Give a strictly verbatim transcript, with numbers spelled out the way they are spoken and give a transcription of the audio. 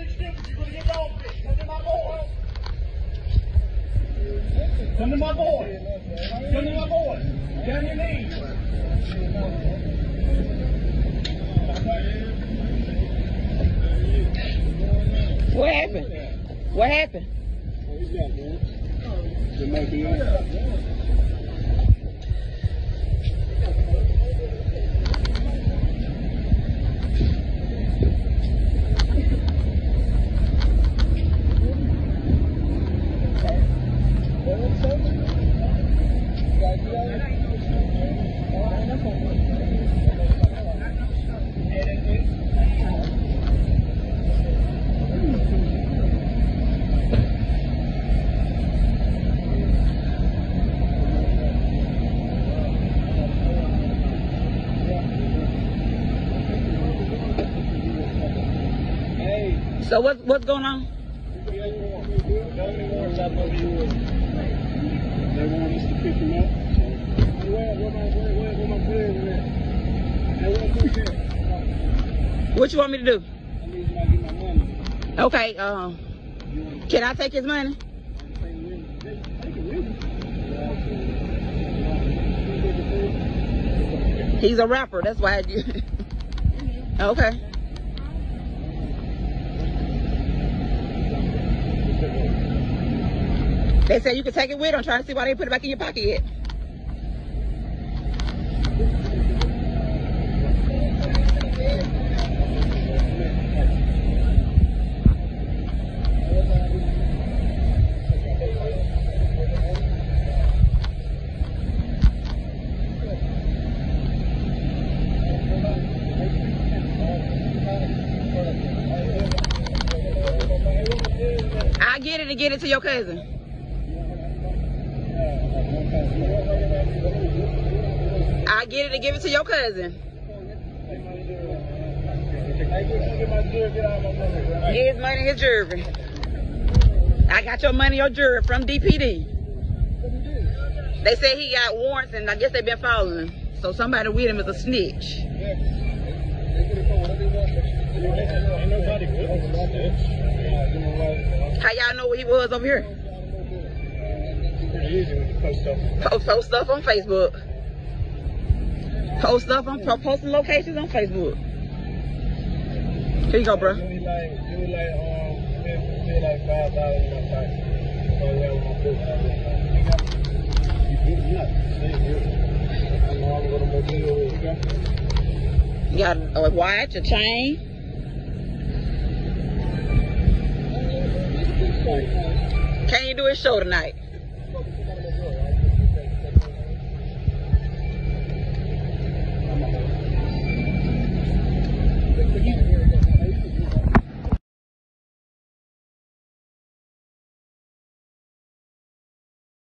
Come to my boy. Come to my boy. Down your knees. What happened? What happened? So what's what's going on? They want us to pick him up. Where, where my where, where, where my players at? What you want me to do? I need you to get my money. Okay, um, can I take his money? He's a rapper, that's why I do. Okay. They said you could take it with. I'm trying to see why they put it back in your pocket yet. I'll get it and get it to your cousin. I get it and give it to your cousin. His money, his jewelry. I got your money, your jewelry from D P D. They said he got warrants and I guess they've been following him. So somebody with him is a snitch. How y'all know where he was over here? Post, post stuff on Facebook. Post stuff on posting locations on Facebook. Here you go, bro. You got a watch, a chain. Can you do his show tonight?